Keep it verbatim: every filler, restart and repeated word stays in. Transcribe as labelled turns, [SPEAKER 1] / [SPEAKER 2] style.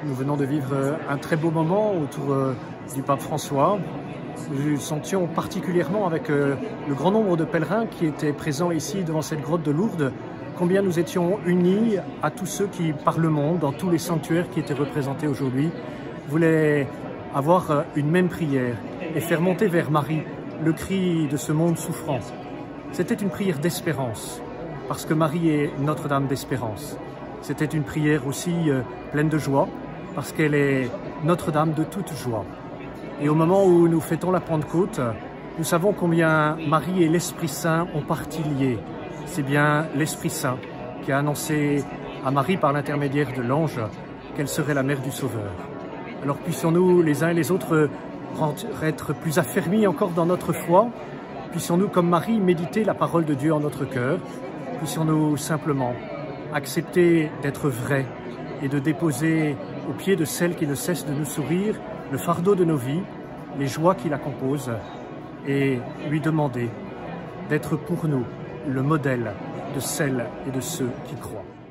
[SPEAKER 1] Nous venons de vivre un très beau moment autour du pape François. Nous sentions particulièrement avec le grand nombre de pèlerins qui étaient présents ici devant cette grotte de Lourdes, combien nous étions unis à tous ceux qui, par le monde, dans tous les sanctuaires qui étaient représentés aujourd'hui, voulaient avoir une même prière et faire monter vers Marie le cri de ce monde souffrant. C'était une prière d'espérance, parce que Marie est Notre-Dame d'espérance. C'était une prière aussi pleine de joie, parce qu'elle est Notre-Dame de toute joie. Et au moment où nous fêtons la Pentecôte, nous savons combien Marie et l'Esprit Saint ont partie liée. C'est bien l'Esprit Saint qui a annoncé à Marie par l'intermédiaire de l'ange qu'elle serait la mère du Sauveur. Alors puissions-nous les uns et les autres être plus affermis encore dans notre foi, puissions-nous comme Marie méditer la parole de Dieu en notre cœur, puissions-nous simplement accepter d'être vrais et de déposer aux pieds de celle qui ne cesse de nous sourire le fardeau de nos vies, les joies qui la composent, et lui demander d'être pour nous le modèle de celles et de ceux qui croient.